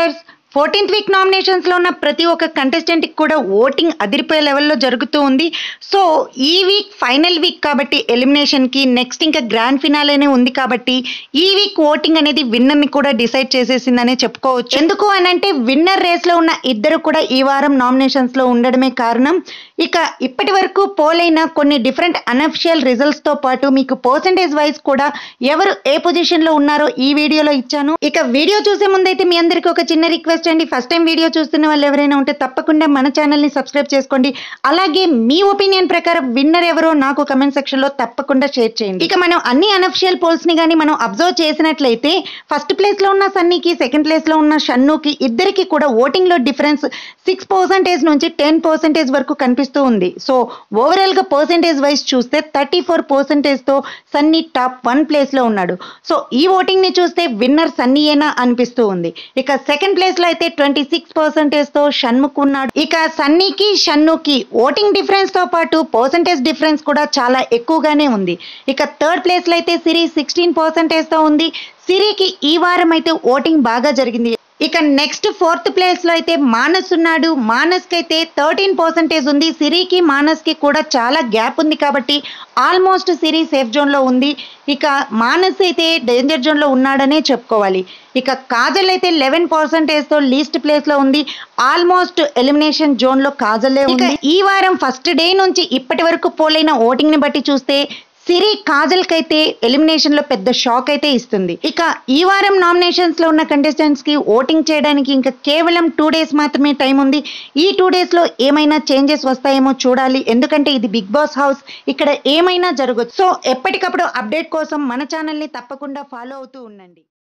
Viewers 14th week nominations లో ఉన్న ప్రతి ఒక్క కంటెస్టెంట్ కి కూడా ఓటింగ్ అదిరిపోయే లెవెల్లో జరుగుతూ ఉంది. సో ఈ వీక్ ఫైనల్ వీక్ కాబట్టి ఎలిమినేషన్ కి నెక్స్ట్ ఇంకా గ్రాండ్ ఫినాలేనే ఉంది కాబట్టి ఈ వీక్ ఓటింగ్ అనేది విన్నర్ ని కూడా డిసైడ్ చేసేసిందనే చెప్పుకోవచ్చు. ఎందుకు అనంటే విన్నర్ రేస్ లో ఉన్న ఇద్దరు కూడా ఈ వారం నామినేషన్స్ లో ఉండడమే కారణం. ఇక ఇప్పటి వరకు పోలైన కొన్ని డిఫరెంట్ అనఫిషియల్ రిజల్ట్స్ తో పాటు మీకు పర్సెంటేజ్ వైజ్ కూడా ఎవరు ఏ పొజిషన్ లో ఉన్నారో ఈ వీడియోలో ఇచ్చాను. ఇక వీడియో చూసే ముందైతే మీ అందరికి ఒక చిన్న రిక్వెస్ట్ అండి. ఫస్ట్ టైం వీడియో చూస్తున్న వాళ్ళు ఎవరైనా ఉంటే తప్పకుండా మన ఛానల్ ని సబ్స్క్రైబ్ చేసుకోండి. అలాగే మీ ఒపీనియన్ ప్రకారం విన్నర్ ఎవరో నాకు కమెంట్ సెక్షన్ లో తప్పకుండా షేర్ చేయండి. ఇక మనం అన్ని అనఫిషియల్ పోల్స్ ని గానీ మనం అబ్జర్వ్ చేసినట్లయితే ఫస్ట్ ప్లేస్ లో ఉన్న సన్నీకి, సెకండ్ ప్లేస్ లో ఉన్న షన్నుకి ఇద్దరికి కూడా ఓటింగ్ లో డిఫరెన్స్ 6% నుంచి 10% వరకు కనిపిస్తూ ఉంది. సో ఓవరాల్ గా పర్సెంటేజ్ వైజ్ చూస్తే 34% తో సన్నీ టాప్ 1 ప్లేస్ లో ఉన్నాడు. సో ఈ ఓటింగ్ ని చూస్తే విన్నర్ సన్నీయేనా అనిపిస్తూ ఉంది. ఇక సెకండ్ ప్లేస్ లో అయితే 26% తో షణ్ముఖ్ ఉన్నాడు. ఇక సన్నీకి, షన్నుకి ఓటింగ్ డిఫరెన్స్ తో పాటు పర్సెంటేజ్ డిఫరెన్స్ కూడా చాలా ఎక్కువగానే ఉంది. ఇక థర్డ్ ప్లేస్ లో అయితే సిరి 16% తో ఉంది. సిరికి ఈ వారం అయితే ఓటింగ్ బాగా జరిగింది. ఇక నెక్స్ట్ ఫోర్త్ ప్లేస్ లో అయితే మానస్ ఉన్నాడు. మానస్ కి అయితే 13% ఉంది. సిరికి, మానస్ కి కూడా చాలా గ్యాప్ ఉంది కాబట్టి ఆల్మోస్ట్ సిరి సేఫ్ జోన్ లో ఉంది. ఇక మానస్ అయితే డేంజర్ జోన్ లో ఉన్నాడనే చెప్పుకోవాలి. ఇక కాజల్ అయితే 11% తో లీస్ట్ ప్లేస్ లో ఉంది. ఆల్మోస్ట్ ఎలిమినేషన్ జోన్ లో కాజలే ఉంది. ఈ వారం ఫస్ట్ డే నుంచి ఇప్పటి వరకు పోలైన ఓటింగ్ ని బట్టి చూస్తే సిరి కాజల్ కైతే ఎలిమినేషన్ లో పెద్ద షాక్ అయితే ఇస్తుంది. ఇక ఈ వారం నామినేషన్స్ లో ఉన్న కంటెస్టెంట్స్ కి ఓటింగ్ చేయడానికి ఇంకా కేవలం 2 days మాత్రమే టైం ఉంది. ఈ 2 days లో ఏమైనా చేంజెస్ వస్తాయేమో చూడాలి. ఎందుకంటే ఇది బిగ్ బాస్ హౌస్, ఇక్కడ ఏమైనా జరగచ్చు. సో ఎప్పటికప్పుడు అప్డేట్ కోసం మన ఛానల్ ని తప్పకుండా ఫాలో అవుతూ ఉండండి.